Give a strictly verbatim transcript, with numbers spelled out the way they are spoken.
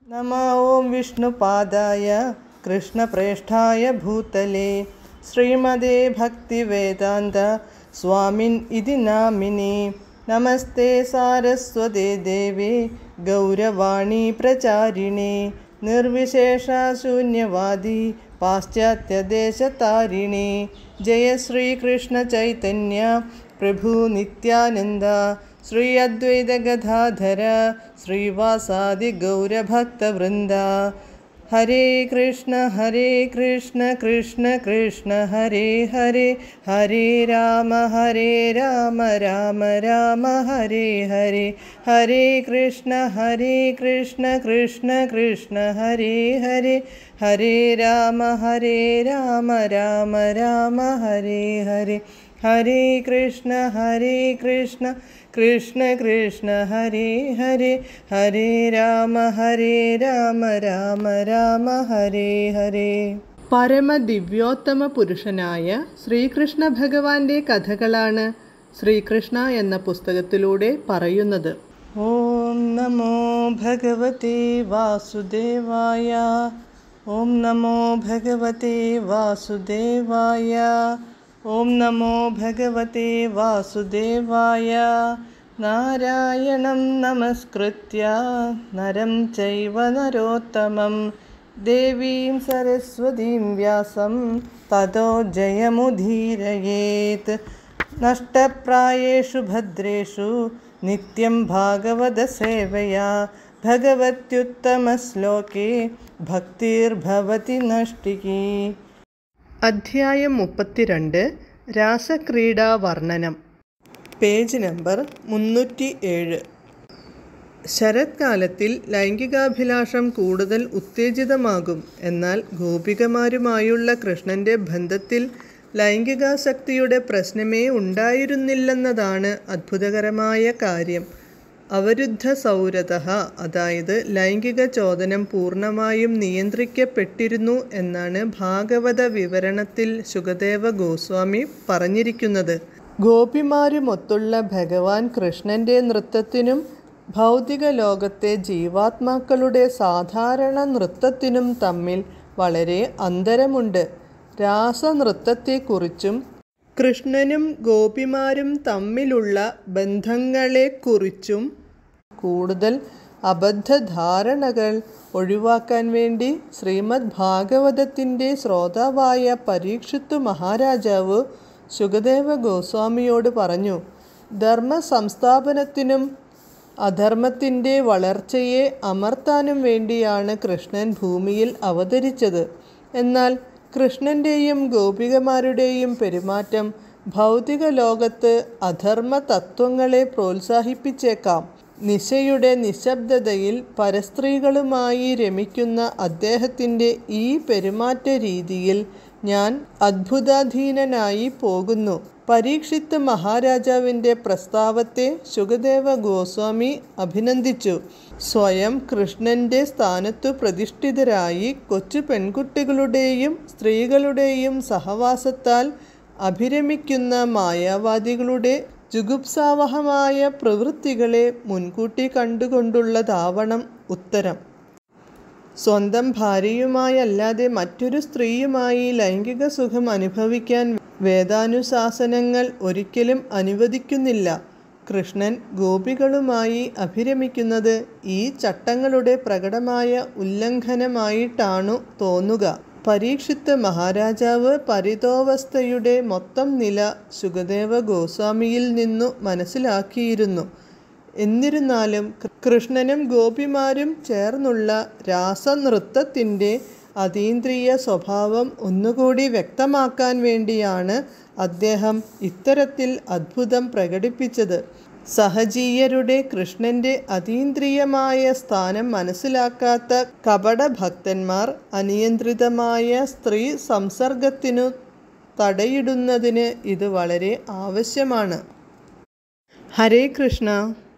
नमः ओं विष्णुपादाय कृष्णप्रेष्ठाय भूतले श्रीमदे भक्तिवेदान्त स्वामिन् इति नामिने। नमस्ते सारस्वते देवे गौरवाणी प्रचारिणे निर्विशेषशून्यवादी पाश्चात्यदेशतारिणे। जय श्रीकृष्ण चैतन्य प्रभु नित्यानन्द श्री अद्वैत गदाधर श्रीवासादि गौरभक्तवृन्द। हरे कृष्ण हरे कृष्ण कृष्ण कृष्ण हरे हरे हरे राम हरे राम राम राम हरे हरे। हरे कृष्ण हरे कृष्ण कृष्ण कृष्ण हरे हरे हरे राम हरे राम राम राम हरे हरे। हरे कृष्ण हरे कृष्ण कृष्ण कृष्ण हरे हरे हरे राम हरे राम രാമ രാമ ഹരേ ഹരേ. പരമദിവ്യോത്തമ പുരുഷനായ ശ്രീകൃഷ്ണ ഭഗവാന്റെ കഥകളാണ് ശ്രീകൃഷ്ണ എന്ന പുസ്തകത്തിലൂടെ പറയുന്നത്. ഓം നമോ ഭഗവതേ വാസുദേവായ. ഓം നമോ ഭഗവതേ വാസുദേവായ. ഓം നമോ ഭഗവതേ വാസുദേവായ. നാരായണം നമസ്കൃത്യ നരം ചൈവ നരോത്തമം ദേവീം സരസ്വതീം വ്യാസം തതോ ജയമുദീരയേത്. നഷ്ടപ്രായേഷു ഭദ്രേഷു നിത്യം ഭാഗവത സേവയാ ഭഗവത്യുത്തമശ്ലോകേ ഭക്തിർഭവതി നഷ്ടികീ. അധ്യായം മുപ്പത്തിരണ്ട്. രാസക്രീഡാ വർണ്ണനം. പേജ് നമ്പർ മുന്നൂറ്റി ഏഴ്. ശരത്കാലത്തിൽ ലൈംഗികാഭിലാഷം കൂടുതൽ ഉത്തേജിതമാകും. എന്നാൽ ഗോപികമാരുമായുള്ള കൃഷ്ണൻ്റെ ബന്ധത്തിൽ ലൈംഗികാസക്തിയുടെ പ്രശ്നമേ ഉണ്ടായിരുന്നില്ലെന്നതാണ് അത്ഭുതകരമായ കാര്യം. അവരുദ്ധ സൗരതഃ, അതായത് ലൈംഗിക ചോദനം പൂർണ്ണമായും നിയന്ത്രിക്കപ്പെട്ടിരുന്നു എന്നാണ് ഭാഗവത വിവരണത്തിൽ ശുകദേവ ഗോസ്വാമി പറഞ്ഞിരിക്കുന്നത്. ഗോപിമാരുമൊത്തുള്ള ഭഗവാൻ കൃഷ്ണൻ്റെ നൃത്തത്തിനും ഭൗതിക ലോകത്തെ ജീവാത്മാക്കളുടെ സാധാരണ നൃത്തത്തിനും തമ്മിൽ വളരെ അന്തരമുണ്ട്. രാസനൃത്തത്തെക്കുറിച്ചും കൃഷ്ണനും ഗോപിമാരും തമ്മിലുള്ള ബന്ധങ്ങളെക്കുറിച്ചും കൂടുതൽ അബദ്ധധാരണകൾ ഒഴിവാക്കാൻ വേണ്ടി ശ്രീമദ് ഭാഗവതത്തിൻ്റെ ശ്രോതാവായ പരീക്ഷിത്ത് മഹാരാജാവ് ശുകദേവ ഗോസ്വാമിയോട് പറഞ്ഞു, ധർമ്മ സംസ്ഥാപനത്തിനും അധർമ്മത്തിൻ്റെ വളർച്ചയെ അമർത്താനും വേണ്ടിയാണ് കൃഷ്ണൻ ഭൂമിയിൽ അവതരിച്ചത്. എന്നാൽ കൃഷ്ണൻ്റെയും ഗോപികമാരുടെയും പെരുമാറ്റം ഭൗതിക ലോകത്ത് അധർമ്മ തത്വങ്ങളെ പ്രോത്സാഹിപ്പിച്ചേക്കാം. നിശയുടെ നിശബ്ദതയിൽ പരസ്ത്രീകളുമായി രമിക്കുന്ന അദ്ദേഹത്തിൻ്റെ ഈ പെരുമാറ്റ രീതിയിൽ ഞാൻ അത്ഭുതാധീനനായി പോകുന്നു. പരീക്ഷിത്ത് മഹാരാജാവിൻ്റെ പ്രസ്താവത്തെ ശുകദേവ ഗോസ്വാമി അഭിനന്ദിച്ചു. സ്വയം കൃഷ്ണൻ്റെ സ്ഥാനത്തു പ്രതിഷ്ഠിതരായി കൊച്ചു പെൺകുട്ടികളുടെയും സ്ത്രീകളുടെയും സഹവാസത്താൽ അഭിരമിക്കുന്ന മായാവാദികളുടെ ജുഗുപ്സാവഹമായ പ്രവൃത്തികളെ മുൻകൂട്ടി കണ്ടുകൊണ്ടുള്ളതാവണം ഉത്തരം. സ്വന്തം ഭാര്യയുമായല്ലാതെ മറ്റൊരു സ്ത്രീയുമായി ലൈംഗിക സുഖം അനുഭവിക്കാൻ വേദാനുശാസനങ്ങൾ ഒരിക്കലും അനുവദിക്കുന്നില്ല. കൃഷ്ണൻ ഗോപികളുമായി അഭിരമിക്കുന്നത് ഈ ചട്ടങ്ങളുടെ പ്രകടമായ ഉല്ലംഘനമായിട്ടാണു തോന്നുക. പരീക്ഷിത്ത് മഹാരാജാവ് പരിതോവസ്ഥയുടെ മൊത്തം നില ശുകദേവ ഗോസ്വാമിയിൽ നിന്നു മനസ്സിലാക്കിയിരുന്നു. എന്നിരുന്നാലും കൃഷ്ണനും ഗോപിമാരും ചേർന്നുള്ള രാസനൃത്തത്തിൻ്റെ അതീന്ദ്രിയ സ്വഭാവം ഒന്നുകൂടി വ്യക്തമാക്കാൻ വേണ്ടിയാണ് അദ്ദേഹം ഇത്തരത്തിൽ അത്ഭുതം പ്രകടിപ്പിച്ചത്. സഹജീയരുടെ കൃഷ്ണൻ്റെ അതീന്ദ്രിയമായ സ്ഥാനം മനസ്സിലാക്കാത്ത കപടഭക്തന്മാർ അനിയന്ത്രിതമായ സ്ത്രീ സംസർഗത്തിനു തടയിടുന്നതിന് ഇത് വളരെ ആവശ്യമാണ്. ഹരേ കൃഷ്ണ.